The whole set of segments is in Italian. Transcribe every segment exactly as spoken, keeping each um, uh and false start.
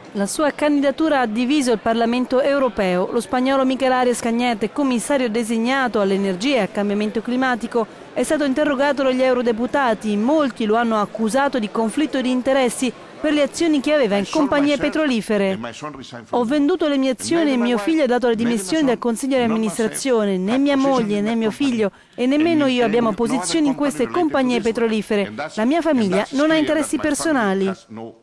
La sua candidatura ha diviso il Parlamento europeo. Lo spagnolo Miguel Arias Cañete, commissario designato all'energia e al cambiamento climatico, è stato interrogato dagli eurodeputati. Molti lo hanno accusato di conflitto di interessi per le azioni che aveva in compagnie petrolifere. Ho venduto le mie azioni e mio figlio ha dato le dimissioni dal consiglio di amministrazione. Né mia moglie né mio figlio e nemmeno io abbiamo posizioni in queste compagnie petrolifere. La mia famiglia non ha interessi personali.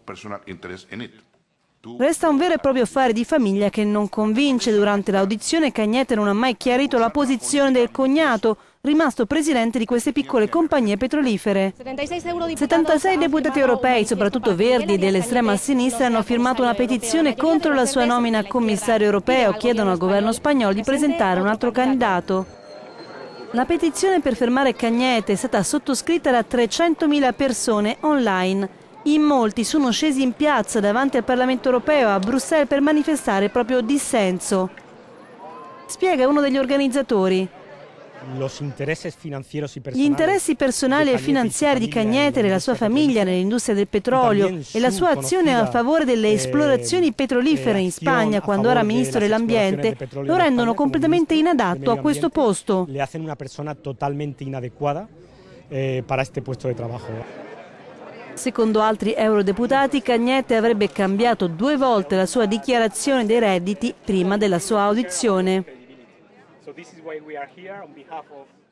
Resta un vero e proprio affare di famiglia che non convince. Durante l'audizione Cañete non ha mai chiarito la posizione del cognato, rimasto presidente di queste piccole compagnie petrolifere. settantasei deputati europei, soprattutto verdi e dell'estrema sinistra, hanno firmato una petizione contro la sua nomina a commissario europeo. Chiedono al governo spagnolo di presentare un altro candidato. La petizione per fermare Cañete è stata sottoscritta da trecentomila persone online. In molti sono scesi in piazza davanti al Parlamento europeo a Bruxelles per manifestare il proprio dissenso. Spiega uno degli organizzatori. Gli interessi personali e finanziari di Cañete e della sua famiglia nell'industria del petrolio e la sua azione a favore delle esplorazioni petrolifere in Spagna quando era ministro dell'ambiente lo rendono completamente inadatto a questo posto. Secondo altri eurodeputati, Cañete avrebbe cambiato due volte la sua dichiarazione dei redditi prima della sua audizione.